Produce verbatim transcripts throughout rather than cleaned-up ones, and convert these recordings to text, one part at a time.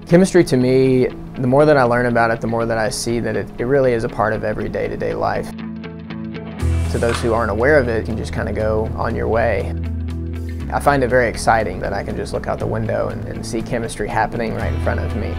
Chemistry, to me, the more that I learn about it, the more that I see that it, it really is a part of every day-to-day life. To those who aren't aware of it, you can just kind of go on your way. I find it very exciting that I can just look out the window and, and see chemistry happening right in front of me.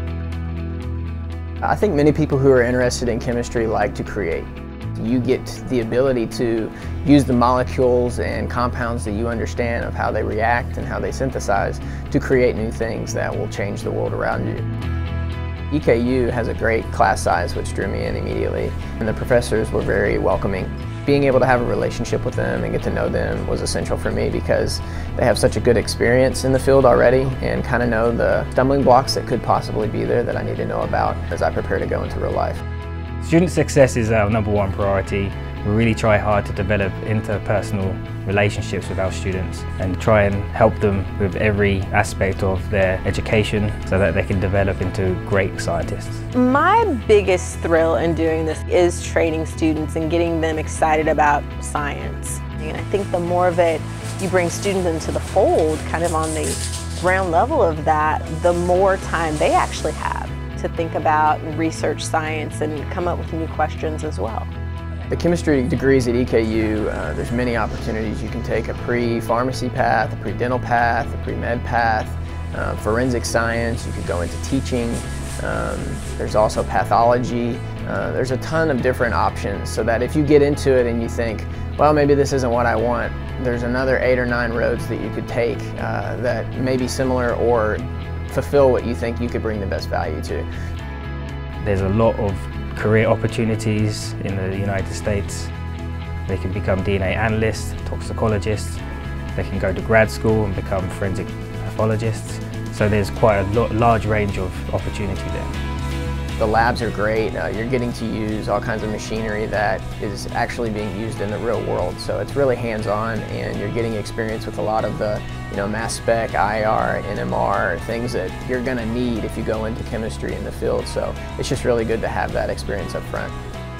I think many people who are interested in chemistry like to create. You get the ability to use the molecules and compounds that you understand of how they react and how they synthesize to create new things that will change the world around you. E K U has a great class size, which drew me in immediately, and the professors were very welcoming. Being able to have a relationship with them and get to know them was essential for me because they have such a good experience in the field already and kind of know the stumbling blocks that could possibly be there that I need to know about as I prepare to go into real life. Student success is our number one priority. We really try hard to develop interpersonal relationships with our students and try and help them with every aspect of their education so that they can develop into great scientists. My biggest thrill in doing this is training students and getting them excited about science. And I think the more of it you bring students into the fold, kind of on the ground level of that, the more time they actually have to think about and research science and come up with new questions as well. The chemistry degrees at E K U, uh, there's many opportunities. You can take a pre-pharmacy path, a pre-dental path, a pre-med path, uh, forensic science, you could go into teaching, um, there's also pathology. Uh, there's a ton of different options so that if you get into it and you think, well, maybe this isn't what I want, there's another eight or nine roads that you could take uh, that may be similar or fulfill what you think you could bring the best value to. There's a lot of career opportunities in the United States. They can become D N A analysts, toxicologists, they can go to grad school and become forensic pathologists. So there's quite a large range of opportunity there. The labs are great. Uh, you're getting to use all kinds of machinery that is actually being used in the real world. So it's really hands-on and you're getting experience with a lot of the you know, mass spec, I R, N M R, things that you're going to need if you go into chemistry in the field. So it's just really good to have that experience up front.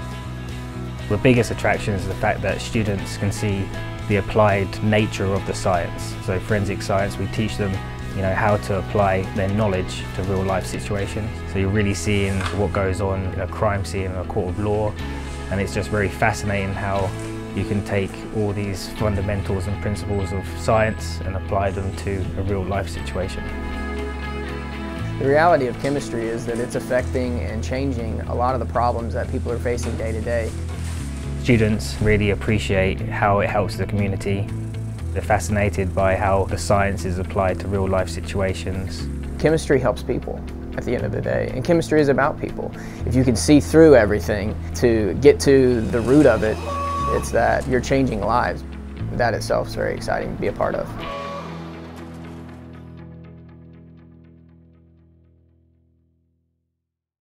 The biggest attraction is the fact that students can see the applied nature of the science. So forensic science, we teach them you know, how to apply their knowledge to real life situations. So you're really seeing what goes on in a crime scene in a court of law, and it's just very fascinating how you can take all these fundamentals and principles of science and apply them to a real life situation. The reality of chemistry is that it's affecting and changing a lot of the problems that people are facing day to day. Students really appreciate how it helps the community. They're fascinated by how the science is applied to real life situations. Chemistry helps people at the end of the day, and chemistry is about people. If you can see through everything to get to the root of it, it's that you're changing lives. That itself is very exciting to be a part of.